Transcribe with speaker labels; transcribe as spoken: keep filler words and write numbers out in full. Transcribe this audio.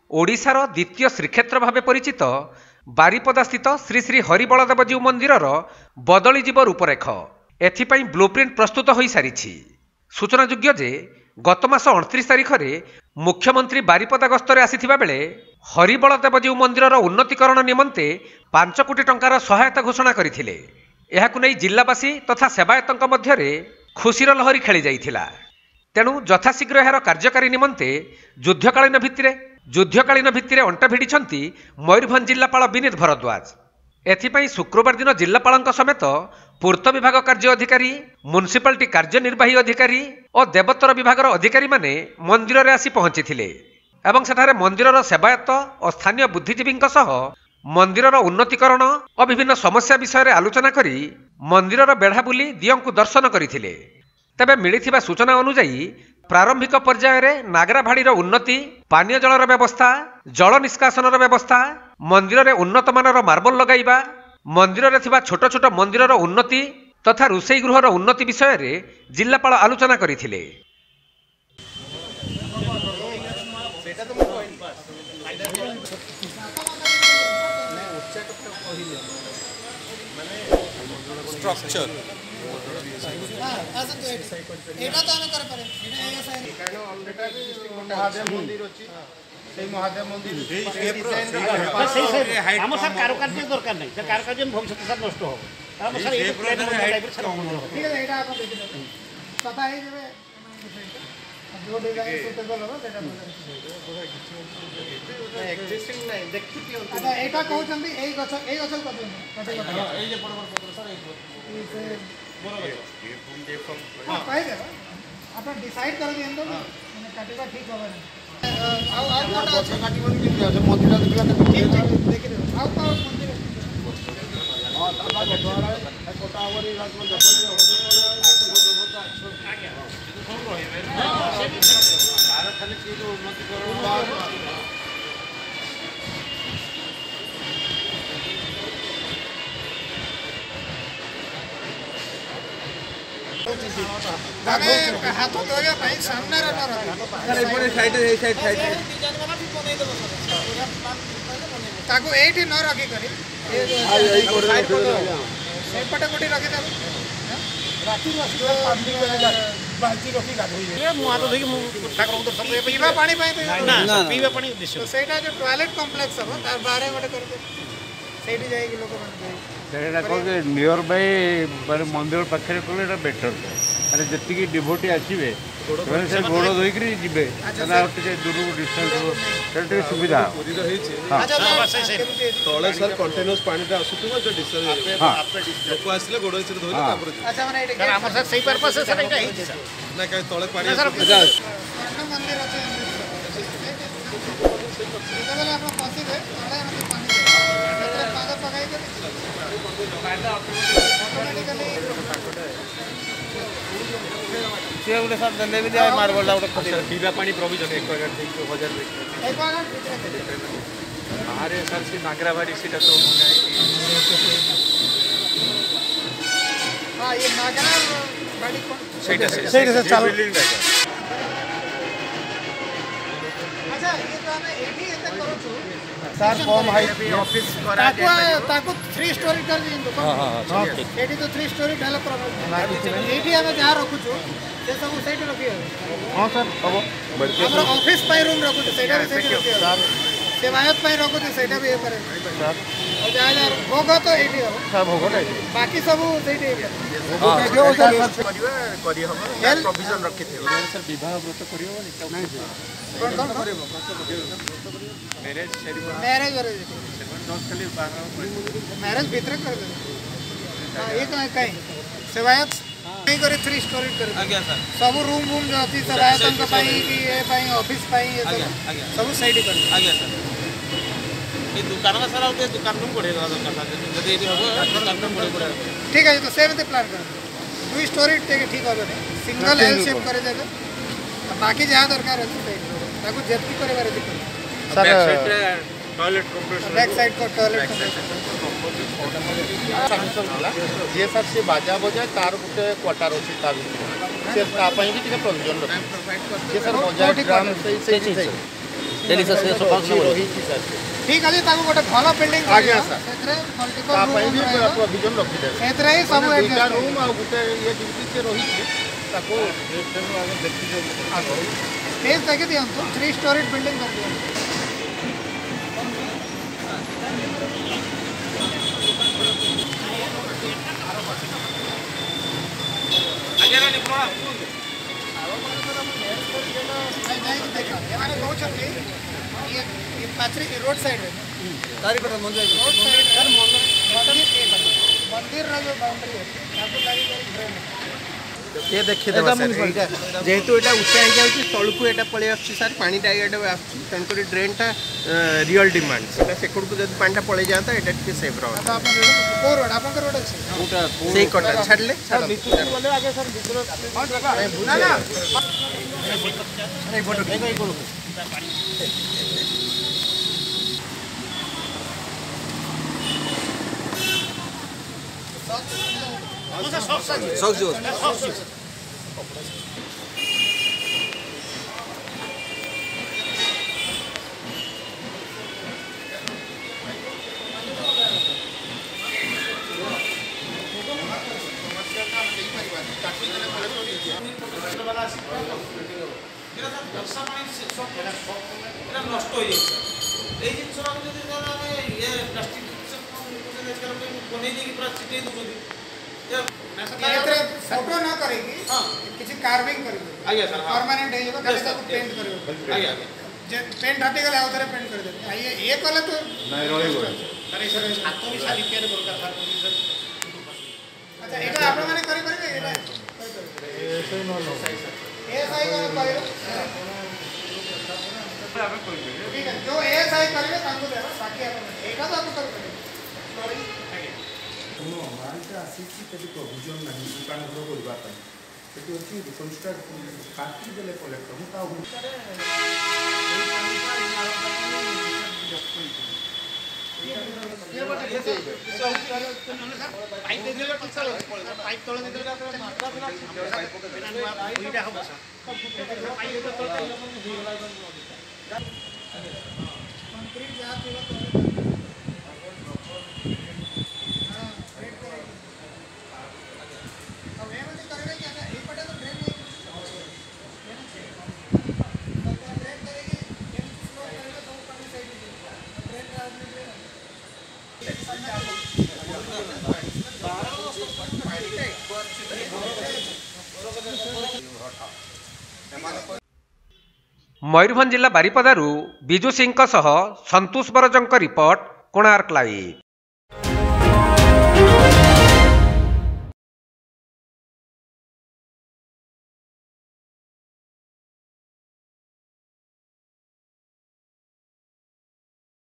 Speaker 1: ओडिशार द्वितीय श्रीक्षेत्र भाव परिचित बारिपदा स्थित श्री श्री हरिबलदेवजीउ मंदिर बदली जीव रूपरेख एथिपाई ब्लूप्रिंट प्रस्तुत हो सारी। सूचनायोग्य जे गत मास अड़तीस तारिख में मुख्यमंत्री बारिपदा गस्तरे आसीथिबा बेले हरिबलदेवजीउ मंदिर उन्नतीकरण निमंते पांच कोटी टंकार सहायता घोषणा करथिले। एहाकु नै जिल्लावासी तथा सेवायतंक मध्यरे खुशीर लहरी खेली जाइथिला। तेणु यथाशीघ्र यार कार्यकारी निमंते युद्धकालीन भित्तिरे युद्धकालीन भित्तिरे अंटा भिड़िछंती मयूरभंज जिल्लापाल विनीत भरद्वाज। एथिपाई शुक्रवार दिन जिल्लापालଙ୍କ समेत पूर्त विभाग कार्य अधिकारी, म्युनिसिपालिटी कार्यनिर्वाही अधिकारी और देवोत्तर विभागर अधिकारी माने मंदिर रे आसी पहुंचीथिले एवं सेठारे मंदिरर सेवायत और स्थानीय बुद्धिजीवींक सह मंदिरर उन्नतीकरण और विभिन्न समस्या विषय रे आलोचना करी मंदिरर बेढ़ा बुली दियंकु दर्शन करथिले। तेबे मिलिथिबा सूचना अनुसार प्रारंभिक पर्यायर नागराभाड़ीर उन्नति, पानीय जलर व्यवस्था, जल निष्कासनर व्यवस्था, मंदिर रे उन्नत मानर मार्बल लगाइबा, मंदिर रे थिबा छोट छोट मंदिरर उन्नति तथा रोषेई गृहर उन्नति विषय रे जिल्लापाल आलोचना करथिले।
Speaker 2: स्ट्रक्चर
Speaker 3: एटा तो हम कर पारे एटा ए साइड कानो ऑलरेडी डिस्ट्रिक्ट महादेव मंदिर अछि सेई महादेव मंदिर ए डिजाइन सेई हम सब कारुकार्य दरकार नै सर कारुकार्य में भविष्य सब नष्ट हो हम सर ए प्लेन टाइप से ठीक है एटा आप देखिए पता है जे जो डिजाइन सुटेबल हो सेटा एक्जिस्टिंग नै देखि पियो अच्छा एटा कहउ चंदी एई गछ एई गछ कत एई जे बड़ बड़ पत्र सर एई से ये फॉर्म ये फॉर्म हां कहि दे अपन डिसाइड कर दियन तो माने काटिबा ठीक होबा आ आ कोटा अच्छा काटिबन कि जे मंदिर देखला ठीक ठीक देखि दे आ का मंदिर हां दादा द्वारा कोटा आवरी रात में देखो आ गया कौन रहे भारत खाली की जो उन्नति करो आगे हाथ धोया भाई सामने रे न रखी एपटे साइड ए साइड साइड डिजाइन वाला भी बनै देबो ताको एठी न रखी करी ए साइड पटे कोठी रखी देबो राती राती बाल्टी रखी गाधोई ए मुआ तो देखि ठाकुर तो सब पीवा पानी पाए ना पीवा पानी उद्देश्य तो सेटा जो टॉयलेट कॉम्प्लेक्स हो तार बारे बटे कर दे सेठी जाई कि लोग मन
Speaker 4: सेटा को नियर बाय माने मंदिर पाखरे कोले एटा बेटर अरे जति डिभोटी आसवे से गोड़ धोक जी दूर डिस्टेंस सुविधा
Speaker 2: तले सर कंटिन्यूस पानी आसुवा जो डिस्टेंस लोक आसले गोड़ धोई ना कहीं तले पानी
Speaker 4: मार्बल
Speaker 2: पीवा पानी प्रोविजन एक हजार बाहर सर से नागराबाड़ी से तो
Speaker 3: हां ये नागराबाड़ी कौन
Speaker 2: सेटा से सेटा से बिल्डिंग
Speaker 3: अच्छा ये तो हमें एठी एते करू छु
Speaker 4: सर कम हाइट
Speaker 3: ऑफिस करा दे ताको थ्री स्टोरी कर दिन तो हां हां एठी तो थ्री स्टोरी ढाला प्रॉब्लम एठी हमें जहां रखु छु से सब साइड रखियो
Speaker 4: हां सर अब
Speaker 3: हमरा ऑफिस पाई रूम रखु छु सेटा से रखियो सर सेवायत पाई रखु छु सेटा भी ए करे सर और जहां जहां होगा तो एठी हो
Speaker 4: सब होगा नहीं
Speaker 3: बाकी सब सेठी
Speaker 4: हां जो सर
Speaker 2: करियो करी हम प्रोविजन रखि थे
Speaker 4: सर विवाह व्रत करियो नहीं
Speaker 3: कौन कौन करियो
Speaker 2: मैरिज सेरेमनी
Speaker 3: मैरिज मैरिज
Speaker 2: खाली
Speaker 3: मैरिज भीतर कर दे हां ये कहीं कहीं सेवायत नहीं करे थ्री स्टोरी कर
Speaker 2: आज्ञा सर
Speaker 3: सब रूम रूम जो अछि सेवायतन का पाई कि ए पाई ऑफिस पाई ये सब सब साइड कर
Speaker 2: आज्ञा सर ये दुकान का सर आउते दुकान में पड़ेगा दरकार जदी भी हो दुकान में पड़े पड़े
Speaker 3: ठीक है तो सेम ते प्लान कर दो स्टोरी ठीक होबे नहीं सिंगल एल शेप करे देबे बाकी जहां दरकार अछि साइड ताको जेतकी करे बारे दिक्कत
Speaker 2: sir toilet complex
Speaker 3: back side को टॉयलेट
Speaker 5: जे सर से बाजा बजा तार गोटे क्वार्टर अछि ता से ता पई भी टिके प्रोविजन रख जे सर बजा ग्राम सही सही
Speaker 2: डेली से सफा
Speaker 5: ରହିଛି ସାର୍
Speaker 3: ठीक अछि ताको गोटे भलो बिल्डिंग
Speaker 5: आज्ञा सर।
Speaker 3: सेतरे मल्टीपल
Speaker 5: ତା
Speaker 3: रूम
Speaker 5: ପାଇଁ ବି
Speaker 3: ରହିବ
Speaker 5: ପ୍ରୋଭିଜନ ରଖିଦେବେ
Speaker 3: सेतरे ही सब
Speaker 5: ମାନେ ଦୁଇଟା
Speaker 3: एडजस्ट
Speaker 5: ରୁମ୍ ଆଉ ଗୋଟେ ଇଏ ଯେମିତି ସେ ରହିଛି ତାକୁ
Speaker 3: स्पेस देखि दियंतु थ्री स्टोरीड बिल्डिंग कर दियंतु
Speaker 2: आगे ना निकलो
Speaker 3: रोड साइड रोड साइड मंदिर जो बाउंड्री है
Speaker 6: ये देखिए जेहेतु यहाँ उच्चा हो जाऊँगी तलू को यहाँ पलि आसार पाटा ये तेणुक ड्रेनटा रियल डिमांड से जब पाटा पलि जाता है ये सेफ रहा
Speaker 3: रोड आप रोड अच्छे
Speaker 6: से कटा छाड़े
Speaker 2: नष्ट हो जाए जिनसा प्लास्टिक बन पूरा चिटे
Speaker 3: फोटो न करेगी किसी कार्विंग करेगी
Speaker 2: आज्ञा सर
Speaker 3: परमानेंट है जो खाली ताको पेंट करियो
Speaker 2: आज्ञा
Speaker 3: जे पेंट हटी गले आउथरे पेंट कर दे ये ये कले तो
Speaker 5: ନାଇଁ ରହିବ
Speaker 3: अरे सर हाथ भी सारी केयर कर सर अच्छा एटा आपण माने करि परिबे एटा ऐसे न लो ए साई कर करियो ठीक है जो ए साई करिवे ताको देबा बाकी आपण एटा तो आपण कर परिबे
Speaker 7: কোনো বাড়িতে আসিছি সেটি প্রভিজন না দোকান ঘর করবা পাই সেটি হচ্ছে কনস্ট্রাক্ট কাটি দেলে কলেক্টর মু তাও
Speaker 3: पाइप दे देले ठीक चलो पाइप तळे दे देले मात्रा बिना दुईटा हो बस पाइप दे तळे कंक्रीट जा थिबो
Speaker 1: मयूरभंज जिला बारिपदारू बिजु सिंह सह संतोष बरजंक रिपोर्ट कोणार्क लाइव।